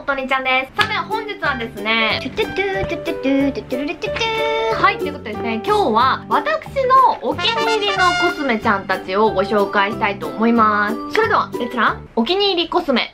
とにちゃんです。さて本日はですね、はい、ということでですね、今日は私のお気に入りのコスメちゃんたちをご紹介したいと思います。それではレッツランお気に入りコスメ。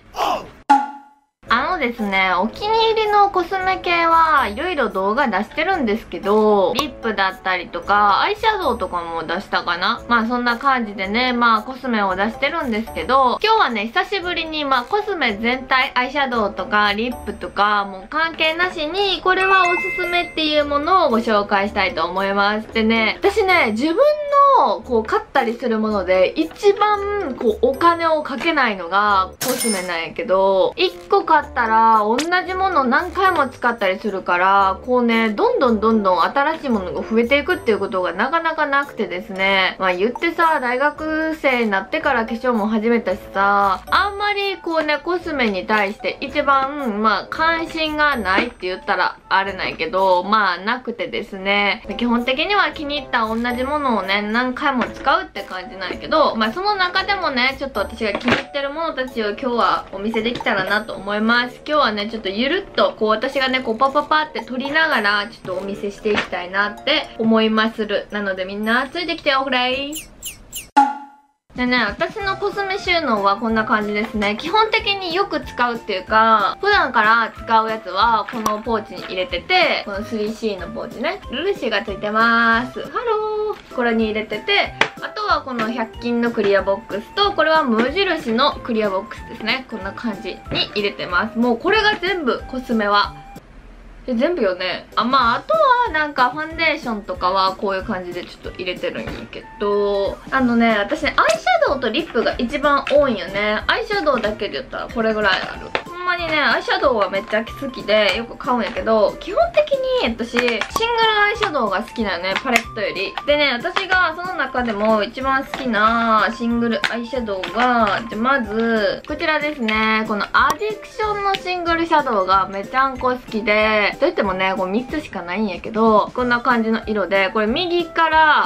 ですね、お気に入りのコスメ系はいろいろ動画出してるんですけど、リップだったりとかアイシャドウとかも出したかな。まあそんな感じでね、まあコスメを出してるんですけど、今日はね久しぶりにコスメ全体、アイシャドウとかリップとかもう関係なしに、これはおすすめっていうものをご紹介したいと思います。でね、私ね、自分のこう買ったりするもので一番こうお金をかけないのがコスメなんやけど、1個買ったら同じもの何回も使ったりするから、こうね、どんどん新しいものが増えていくっていうことがなかなかなくてですね、まあ言ってさ、大学生になってから化粧も始めたしさ、あんまりこうね、コスメに対して一番関心がないって言ったらあれないけど、まあなくてですね、基本的には気に入った同じものをね、何回も使うって感じなんやけど、まあその中でもね、ちょっと私が気に入ってるものたちを今日はお見せできたらなと思います。今日はね、ちょっとゆるっとこう私がね、こうパパって撮りながらちょっとお見せしていきたいなって思いまする。なのでみんなついてきておくれい。でね、私のコスメ収納はこんな感じですね。基本的によく使うっていうか、普段から使うやつはこのポーチに入れてて、この 3C のポーチね、ルルシがついてます。ハロー、これに入れてて、あとはこの100均のクリアボックスと、これは無印のクリアボックスですね。こんな感じに入れてます。もうこれが全部、コスメは。全部よね。あとはなんかファンデーションとかはこういう感じでちょっと入れてるんやけど、私ね、アイシャドウとリップが一番多いんよね。アイシャドウだけで言ったらこれぐらいある。ほんまにね、アイシャドウはめっちゃ好きでよく買うんやけど、基本的に私シングルアイシャドウが好きなのね、パレットより。でね、私がその中でも一番好きなシングルアイシャドウが、まずこちらですね。このアディクションのシングルシャドウがめちゃんこ好きで、といってもね、これ3つしかないんやけど、こんな感じの色で、これ右から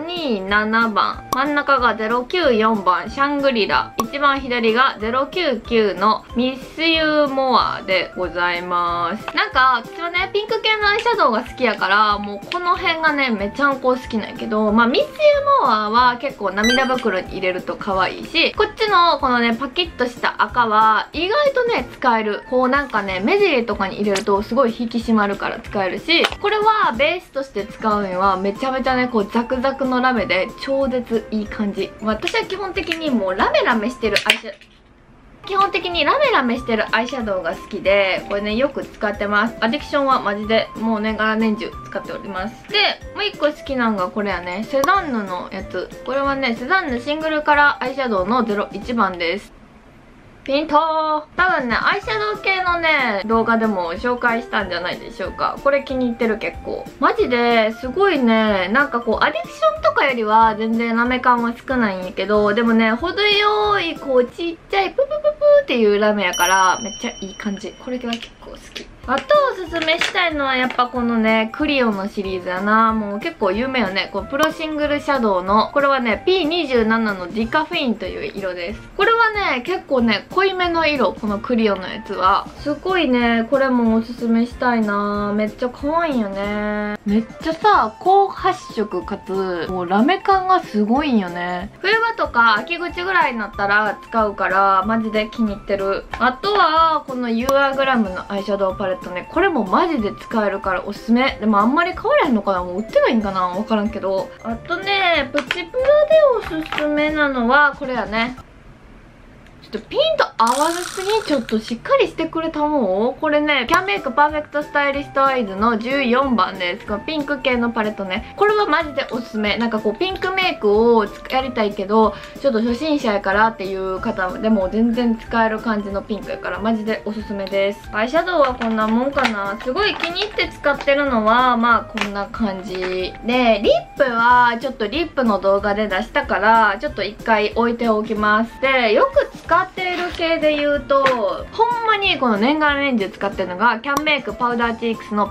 027番、真ん中が094番シャングリラ、一番左が099のミスユーモアでございます。なんか私はね、ピンク系のアイシャドウが好きやから、もうこの辺がね、めちゃんこ好きなんやけど、ミスユーモアは結構涙袋に入れると可愛いし、こっちのこのね、パキッとした赤は意外とね、使える。こうなんかね、目尻とかに入れるとすごい引き締まるから使えるし、これはベースとして使うにはめちゃめちゃね、こうザクザクのラメで超絶いい感じ。私は基本的にもうラメラメしてるアイシャドウが好きで、これねよく使ってます。アディクションはマジでもう年がら年中使っております。でもう一個好きなのがこれやね、セザンヌのやつ。これはね、セザンヌシングルカラーアイシャドウの01番です。ピントー。多分ね、アイシャドウ系のね、動画でも紹介したんじゃないでしょうか。これ気に入ってる結構。マジですごいね、なんかこう、アディクションとかよりは全然ラメ感は少ないんやけど、でもね、程よいこう、ちっちゃいププププっていうラメやから、めっちゃいい感じ。これが結構好き。あとおすすめしたいのはやっぱこのね、クリオのシリーズやな。もう結構有名よね。こうプロシングルシャドウの、これはね、P27 のディカフェインという色です。これはね、結構ね、濃いめの色。このクリオのやつは。すごいね、これもおすすめしたいな。めっちゃ可愛いよね。めっちゃさ、高発色かつ、もうラメ感がすごいんよね。冬場とか秋口ぐらいになったら使うから、マジで気に入ってる。あとは、この UR のアイシャドウパレットね、これもマジで使えるからおすすめ。でもあんまり買われへんのかな、もう売ってないんかな、わからんけど。あとね、プチプラでおすすめなのはこれやね。ちょっとピンと合わずすぎん、ちょっとしっかりしてくれたもん。これね、キャンメイクパーフェクトスタイリストアイズの14番です。このピンク系のパレットね。これはマジでおすすめ。なんかこうピンクメイクをやりたいけど、ちょっと初心者やからっていう方でも全然使える感じのピンクやからマジでおすすめです。アイシャドウはこんなもんかな。すごい気に入って使ってるのは、こんな感じ。で、リップはちょっとリップの動画で出したから、ちょっと一回置いておきます。で、よく使っている系で言うと、ほんまにこの年がら年中使ってるのがキャンメイクパウダーチークスの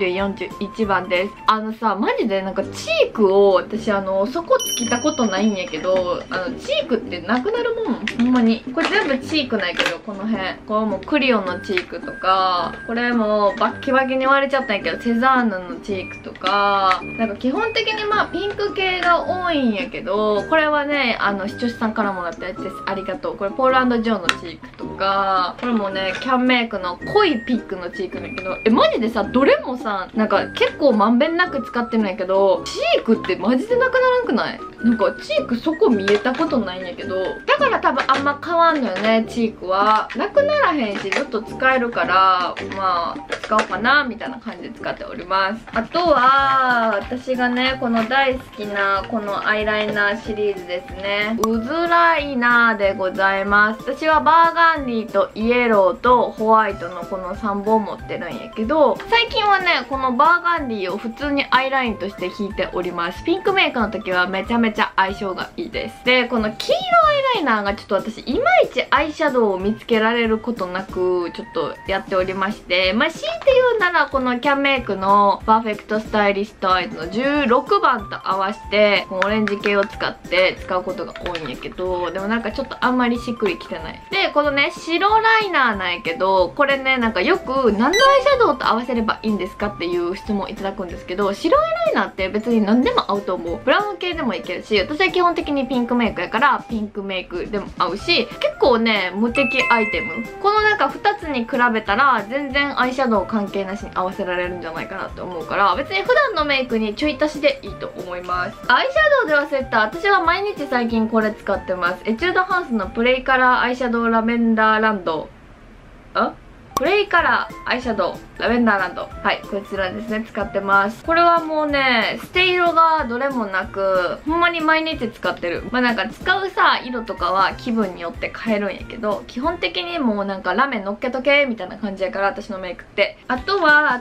PW41 番です。マジでなんかチークを私そこつきたことないんやけど、チークってなくなるもん、ほんまに。これ全部チークないけど、この辺これもクリオンのチークとか、これもバッキバキに割れちゃったんやけどセザーヌのチークとか、なんか基本的にまあピンク系が多いんやけど、これはね視聴者さんからもらったやつです。ありがとう。これポール&ジョーのチークとか、これもねキャンメイクの濃いピンクのチークだけど、マジでさどれもさなんか結構まんべんなく使ってるんやけど、チークってマジでなくならんくない？なんかチークそこ見えたことないんやけど、だから多分あんま変わんのよね。チークはなくならへんしずっと使えるから、まあ使おうかなみたいな感じで使っております。あとは私がねこの大好きなこのアイライナーシリーズですね。ウズライナーでございます。私はバーガンディとイエローとホワイトのこの3本持ってるんやけど、最近はねこのバーガンディを普通にアイラインとして引いております。ピンクメイクの時はめちゃめちゃ相性がいいです。でこの黄色アイライナーがちょっと私いまいちアイシャドウを見つけられることなくちょっとやっておりまして、まあ強いて言うならこのキャンメイクのパーフェクトスタイリストアイズの16番と合わせてオレンジ系を使って使うことが多いんやけど、でもなんかちょっとあんまりしっくりきてない。でこのね白ライナーなんやけど、これねなんかよく何のアイシャドウと合わせればいいんですかっていう質問いただくんですけど、白アイライナーって別に何でも合うと思う。ブラウン系でもいけるし、私は基本的にピンクメイクやからピンクメイクでも合うし、結構ね無敵アイテム。このなんか2つに比べたら全然アイシャドウ関係なしに合わせられるんじゃないかなって思うから、別に普段のメイクにちょい足しでいいと思います。アイシャドウで忘れた、私は毎日最近これ使ってます。エチュードハウスのプレイカラーアイシャドウラベンダーランド、プレイカラーアイシャドウラベンダーランド、はい、こちらですね使ってます。これはもうね捨て色がどれもなく、ほんまに毎日使ってる。まあなんか使うさ色とかは気分によって変えるんやけど、基本的にもうなんかラメ乗っけとけみたいな感じやから、私のメイクって。あとは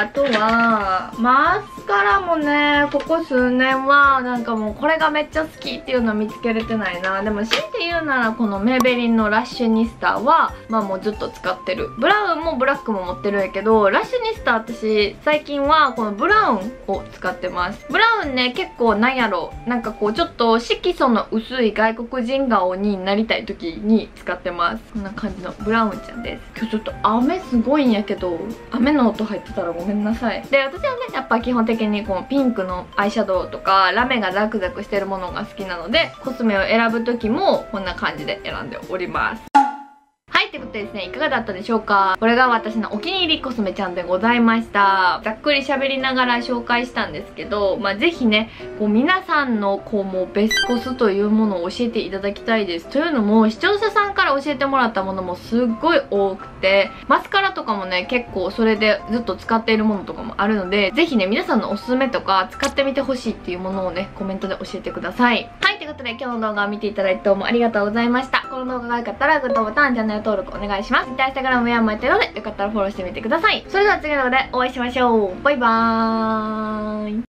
マスカラもねここ数年はなんかもうこれがめっちゃ好きっていうのは見つけれてないな。でも強いて言うならこのメイベリンのラッシュニスタはまあもうずっと使ってる。ブラウンもブラックも持ってるんやけど、ラッシュニスタ私最近はこのブラウンを使ってます。ブラウンね結構なんやろ、なんかこうちょっと色素の薄い外国人顔になりたい時に使ってます。こんな感じのブラウンちゃんです。今日ちょっと雨すごいんやけど、雨の音入ってたらごめんなさい。で私はねやっぱ基本的にこのピンクのアイシャドウとかラメがザクザクしてるものが好きなので、コスメを選ぶ時もこんな感じで選んでおります。はい、ということでですね、いかがだったでしょうか。これが私のお気に入りコスメちゃんでございました。ざっくり喋りながら紹介したんですけど、まあぜひねこう皆さんのこうもうベスコスというものを教えていただきたいです。というのも視聴者さんから教えてもらったものもすっごい多くて、マスカラとかもね結構それでずっと使っているものとかもあるので、ぜひね皆さんのおすすめとか使ってみてほしいっていうものをねコメントで教えてください。はい、ということで今日の動画を見ていただいてどうもありがとうございました。この動画が良かったらグッドボタン、チャンネル登録お願いします。Twitter、Instagram やもやってるのでよかったらフォローしてみてください。それでは次の動画でお会いしましょう。バイバーイ。